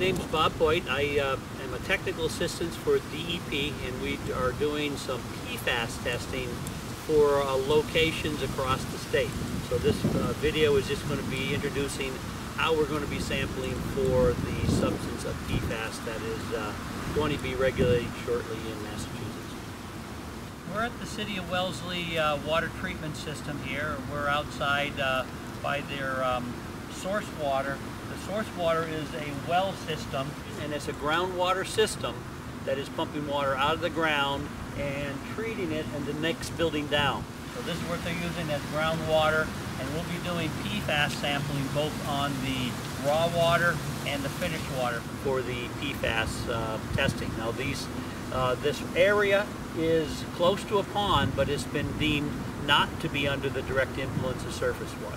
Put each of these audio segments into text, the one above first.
name's Bob Hoyt. I am a technical assistant for DEP, and we are doing some PFAS testing for locations across the state. So this video is just going to be introducing how we're going to be sampling for the substance of PFAS that is going to be regulated shortly in Massachusetts. We're at the City of Wellesley water treatment system here. We're outside by their source water. The source water is a well system, and it's a groundwater system that is pumping water out of the ground and treating it in the next building down. So this is what they're using as groundwater, and we'll be doing PFAS sampling both on the raw water and the finished water for the PFAS testing. Now this area is close to a pond, but it's been deemed not to be under the direct influence of surface water.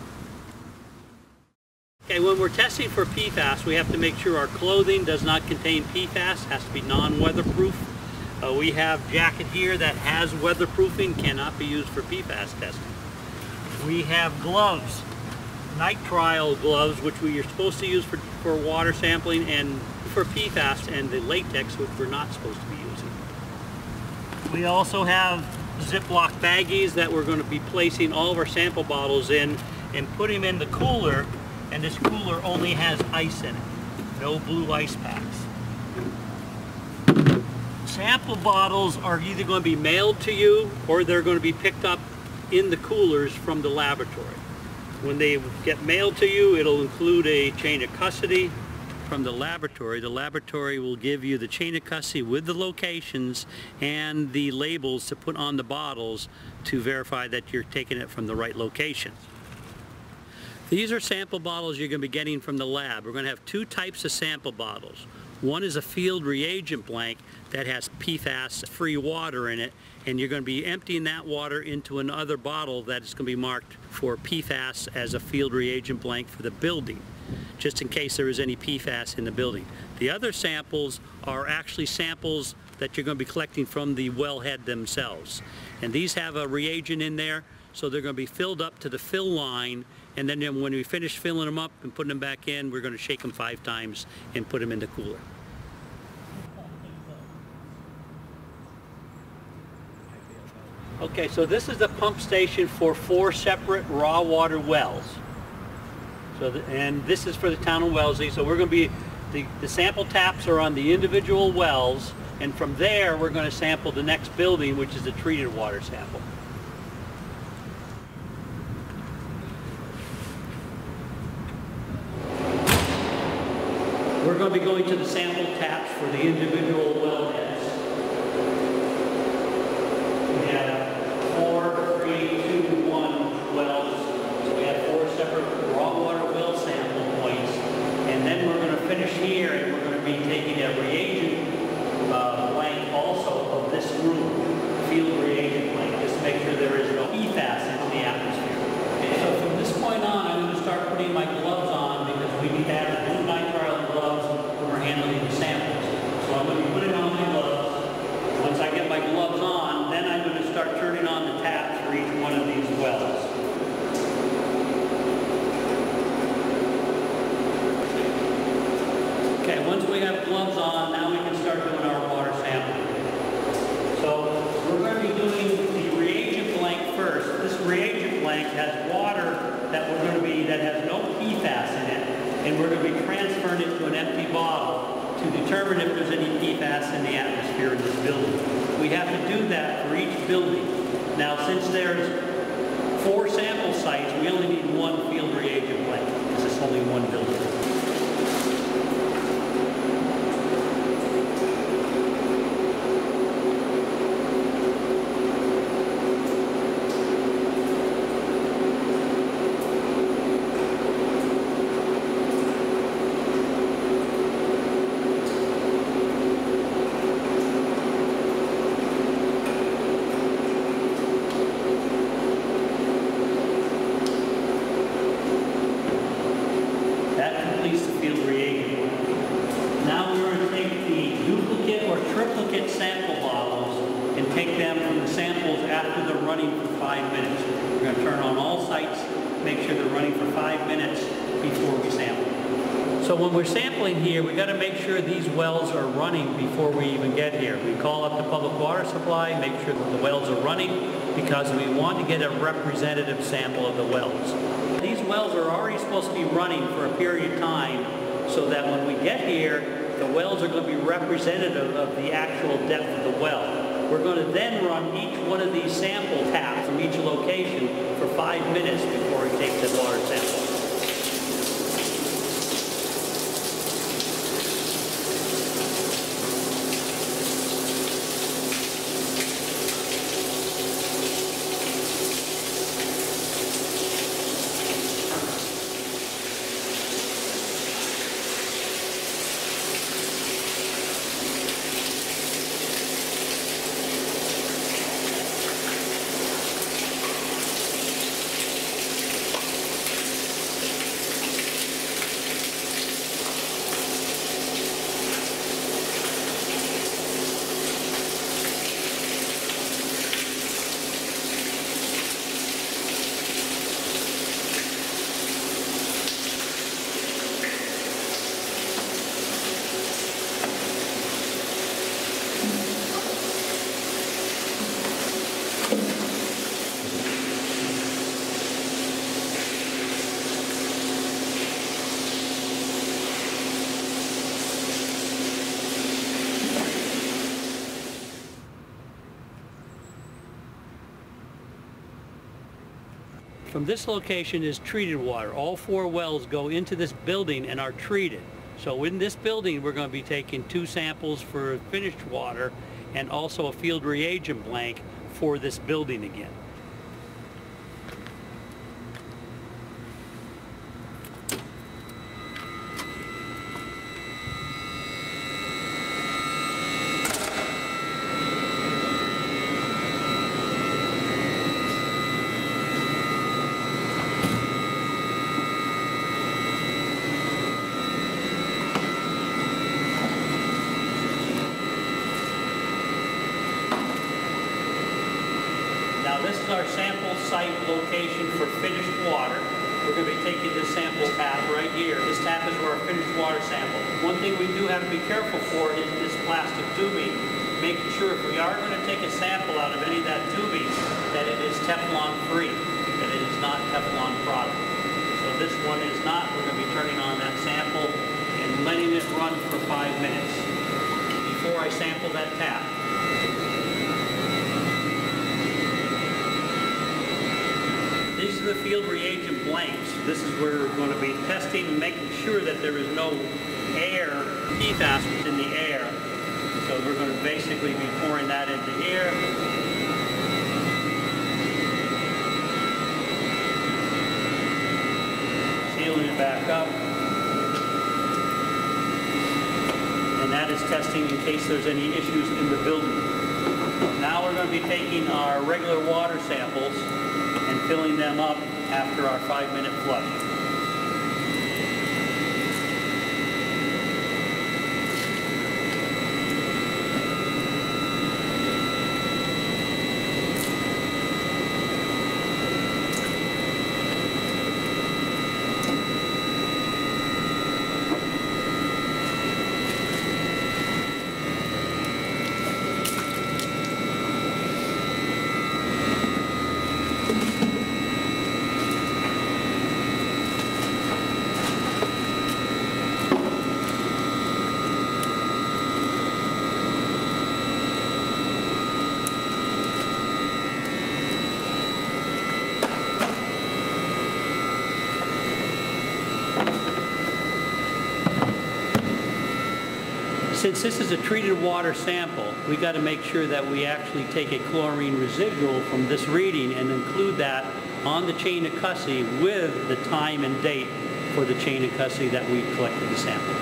Okay, when we're testing for PFAS, we have to make sure our clothing does not contain PFAS, has to be non-weatherproof. We have a jacket here that has weatherproofing, cannot be used for PFAS testing. We have gloves, nitrile gloves, which we are supposed to use for water sampling, and for PFAS, and the latex, which we're not supposed to be using. We also have Ziploc baggies that we're going to be placing all of our sample bottles in and put them in the cooler. And this cooler only has ice in it, no blue ice packs. Sample bottles are either going to be mailed to you or they're going to be picked up in the coolers from the laboratory. When they get mailed to you, it'll include a chain of custody from the laboratory. The laboratory will give you the chain of custody with the locations and the labels to put on the bottles to verify that you're taking it from the right location. These are sample bottles you're going to be getting from the lab. We're going to have two types of sample bottles. One is a field reagent blank that has PFAS-free water in it, and you're going to be emptying that water into another bottle that is going to be marked for PFAS as a field reagent blank for the building, just in case there is any PFAS in the building. The other samples are actually samples that you're going to be collecting from the wellhead themselves. And these have a reagent in there, so they're going to be filled up to the fill line, and then when we finish filling them up and putting them back in, we're going to shake them 5 times and put them in the cooler. Okay, so this is the pump station for 4 separate raw water wells. And this is for the town of Wellesley. So we're going to be, the sample taps are on the individual wells, and from there we're going to sample the next building, which is the treated water sample. We're going to be going to the sample taps for the individual wellheads. We have 4, 3, 2, 1 wells. So we have 4 separate raw water well sample points. And then we're going to finish here, and we're going to be taking a reagent blank also of this room, field reagent blank, just to make sure there is no PFAS in the atmosphere. Okay, so from this point on, I'm going to start putting my gloves on because we need to have the new nitrile gloves when we're handling the samples. So I'm going to be putting on my gloves. Once I get my gloves on, then I'm going to start turning on the taps for each one of these wells. Okay, once we have gloves on, now we can start doing our water sampling. So we're going to be doing the reagent blank first. This reagent blank has water that has no PFAS in it, and we're going to be transferring it to an empty bottle to determine if there's any PFAS in the atmosphere in this building. We have to do that for each building. Now, since there's 4 sample sites, we only need 1 field reagent blank, because it's only 1 building. Sample bottles and take them from the samples after they're running for 5 minutes. We're going to turn on all sites, make sure they're running for 5 minutes before we sample. So when we're sampling here, we got to make sure these wells are running before we even get here. We call up the public water supply, make sure that the wells are running, because we want to get a representative sample of the wells. These wells are already supposed to be running for a period of time, so that when we get here, the wells are going to be representative of the actual depth of the well. We're going to then run each one of these sample taps from each location for 5 minutes before we take the water sample. From this location is treated water. All 4 wells go into this building and are treated. So in this building, we're going to be taking 2 samples for finished water and also a field reagent blank for this building again. Now this is our sample site location for finished water. We're going to be taking this sample tap right here. This tap is for our finished water sample. One thing we do have to be careful for is this plastic tubing, making sure if we are going to take a sample out of any of that tubing, that it is Teflon free, that it is not Teflon product. So this one is not. We're going to be turning on that sample and letting it run for 5 minutes before I sample that tap. These are the field reagent blanks. This is where we're going to be testing and making sure that there is no air, PFAS within the air. So we're going to basically be pouring that into here. Sealing it back up. And that is testing in case there's any issues in the building. Now we're going to be taking our regular water samples and filling them up after our 5-minute flush. Since this is a treated water sample, we got to make sure that we actually take a chlorine residual from this reading and include that on the chain of custody with the time and date for the chain of custody that we collected the sample.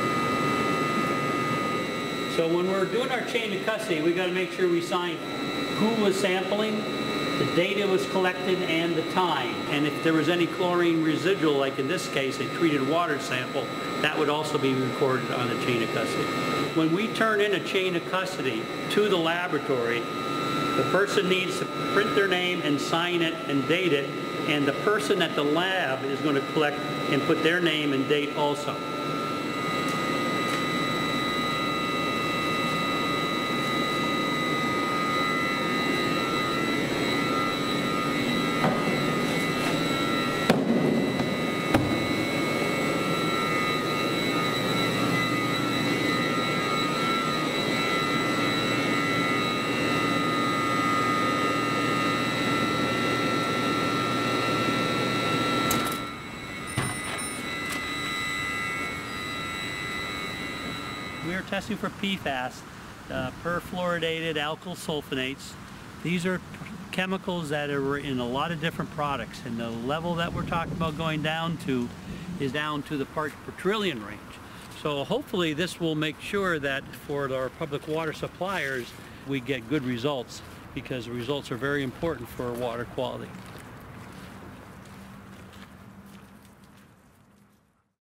So when we're doing our chain of custody, we got to make sure we sign who was sampling, the date it was collected, and the time. And if there was any chlorine residual, like in this case, a treated water sample, that would also be recorded on the chain of custody. When we turn in a chain of custody to the laboratory, the person needs to print their name and sign it and date it, and the person at the lab is going to collect and put their name and date also. we are testing for PFAS, perfluoridated alkyl sulfonates. These are chemicals that are in a lot of different products, and the level that we're talking about going down to is down to the parts per trillion range. So hopefully this will make sure that for our public water suppliers we get good results, because the results are very important for water quality.